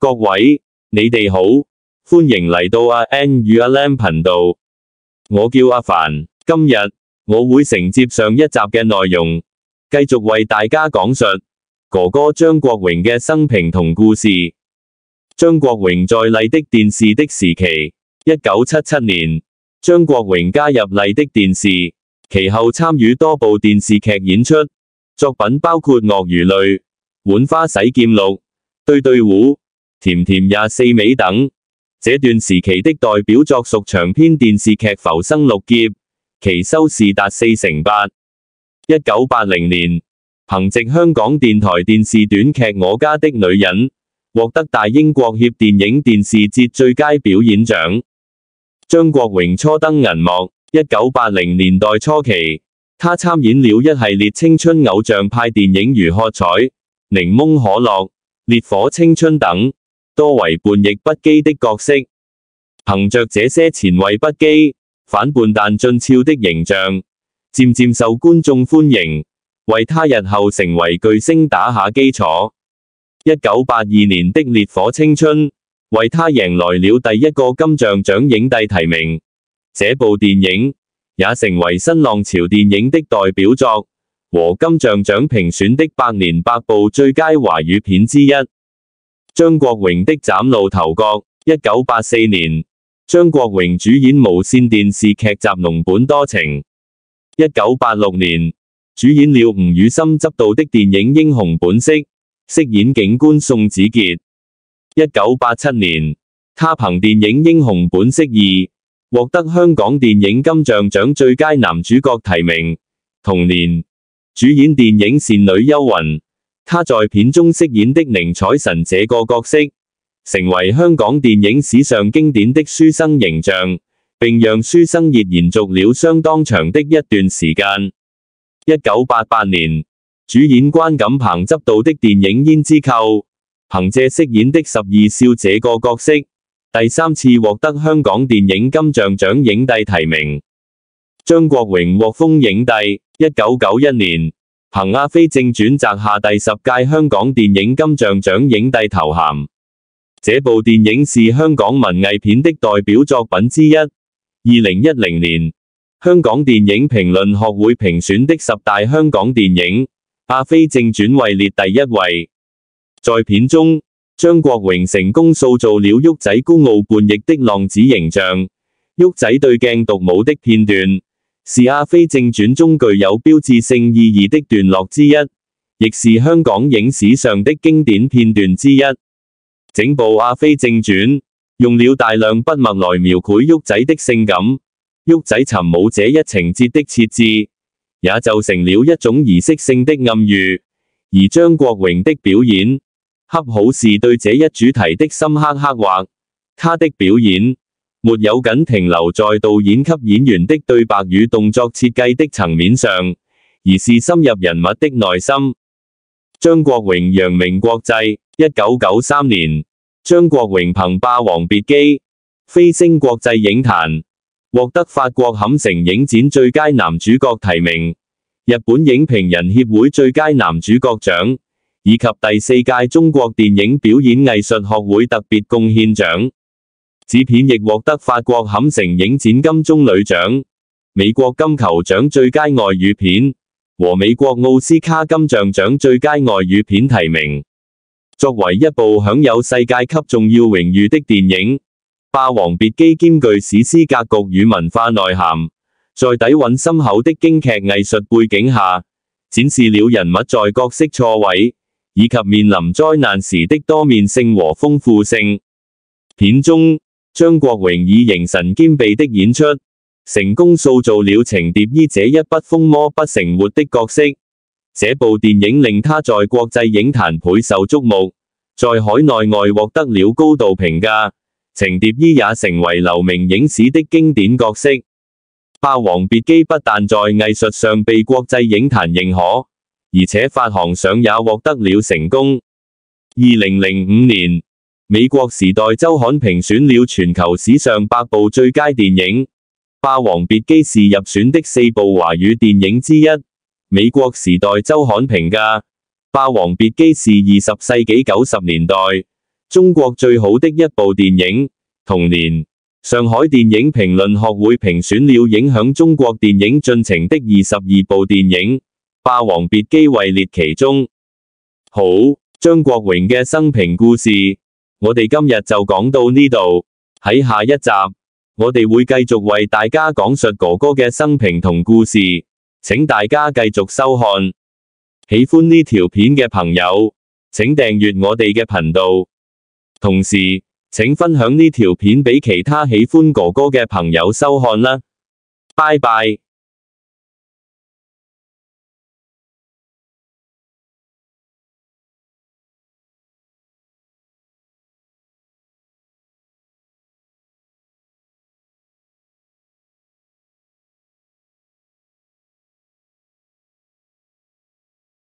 各位，你哋好，歡迎嚟到阿 N 與阿 Lam 頻道。我叫阿凡，今日我會承接上一集嘅內容，繼續為大家講述哥哥張國榮嘅生平同故事。張國榮在麗的電視的時期，1977年，張國榮加入麗的電視，其後參與多部電視劇演出，作品包括鱷魚淚、浣花洗劍錄、對對糊、甜甜24味等。這段時期的代表作屬長篇電視劇《浮生六劫》，其收視達48%。1980年，憑藉香港電台電視短劇《我家的女人》，獲得大英國協電影電視節最佳表演獎。張國榮初登銀幕，1980年代初期，他參演了一系列青春偶像派電影如《喝彩》、《檸檬可樂》、《烈火青春》等，多為叛逆不羈的角色。憑着這些前衛不羈、反叛但俊俏的形象，漸漸受觀眾歡迎，為他日後成為巨星打下基礎。1982年的《烈火青春》為他贏來了第一個金像獎影帝提名，這部電影也成為新浪潮電影的代表作，和金像獎評選的百年百部最佳華語片之一。張國榮的嶄露頭角，1984年，張國榮主演無線電視劇集《儂本多情》。1986年，主演了吳宇森執導的電影《英雄本色》，飾演警官宋子傑。1987年，他憑電影《英雄本色2》獲得香港電影金像獎最佳男主角提名。同年，主演電影《倩女幽魂》，他在片中飾演的寧采臣這個角色，成為香港電影史上經典的書生形象，並讓書生熱延續了相當長的一段時間。1988年，主演關錦鵬執導的電影《胭脂扣》，憑借飾演的12少這個角色，第3次獲得香港電影金像獎影帝提名。張國榮獲封影帝，1991年，憑《阿飛正傳》摘下第10屆香港電影金像獎影帝頭銜。這部電影是香港文藝片的代表作品之一。2010年，香港電影評論學會評選的10大香港電影，《阿飛正傳》位列第1位。在片中，張國榮成功塑造了旭仔孤傲叛逆的浪子形象。旭仔對鏡獨舞的片段，是《阿飛正傳》中具有標誌性意義的段落之一，亦是香港影史上的經典片段之一。整部《阿飛正傳》用了大量筆墨來描繪旭仔的性感，旭仔尋舞這一情節的設置，也就成了一種儀式性的暗喻。而張國榮的表演，恰好是對這一主題的深刻刻畫。他的表演沒有僅停留在導演給演員的對白與動作設計的層面上，而是深入人物的內心。張國榮揚名國際，1993年，張國榮憑《霸王別姬》飛升國際影壇，獲得法國坎城影展最佳男主角提名、日本影評人協會最佳男主角獎，以及第4屆中國電影表演藝術學會特別貢獻獎。此片亦獲得法國坎城影展金棕櫚獎、美國金球獎最佳外語片和美國奧斯卡金像獎最佳外語片提名。作為一部享有世界級重要榮譽的電影，《霸王別姬》兼具史詩格局與文化內涵，在底蘊深厚的京劇藝術背景下，展示了人物在角色錯位以及面臨災難時的多面性和豐富性。片中，張國榮以形神兼備的演出，成功塑造了程蝶衣這一不瘋魔不成活的角色。這部電影令他在國際影壇倍受矚目，在海內外獲得了高度評價。程蝶衣也成為留名影史的經典角色。《霸王別姬》不但在藝術上被國際影壇認可，而且發行上也獲得了成功。2005年，美國時代週刊評選了全球史上100部最佳電影，《霸王別姬》是入選的4部華語電影之一。美國時代週刊評價，《霸王別姬》是20世紀90年代中國最好的一部電影。同年，上海電影評論學會評選了影響中國電影進程的22部電影，《霸王別姬》位列其中。好，張國榮嘅生平故事，我哋今日就講到呢度。喺下一集，我哋會繼續為大家講述哥哥嘅生平同故事，請大家繼續收看。喜歡呢條片嘅朋友，請訂閱我哋嘅頻道，同時請分享呢條片俾其他喜歡哥哥嘅朋友收看啦。拜拜。